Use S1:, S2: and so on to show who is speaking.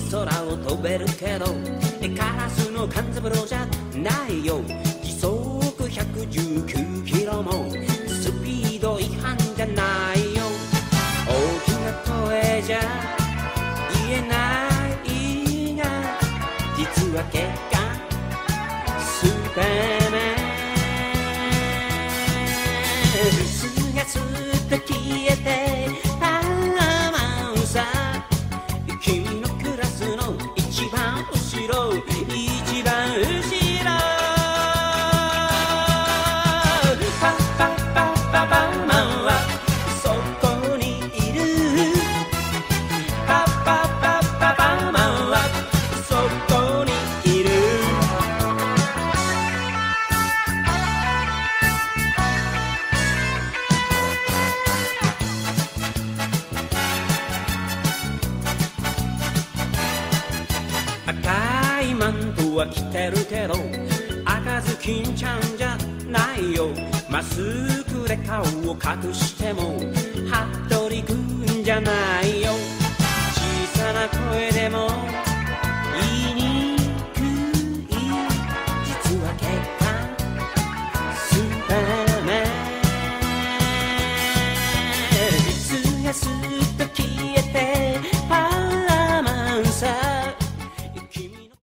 S1: 空を飛べるけどカラスの勘三郎じゃないよ。時速119キロもスピード違反じゃないよ。大きな声じゃ言えないが実は結果スーパーマン。スがスッと消えてパーマンさ。君のクラスの一番後ろ一番後ろ。パッパッパッパパーマンはそこにいる。パッパッパッパパーマンはそこにいる。赤いマントは着てるけど赤ずきんちゃんじゃないよ。マスクで顔を隠しても服部君じゃないよ。小さな声でも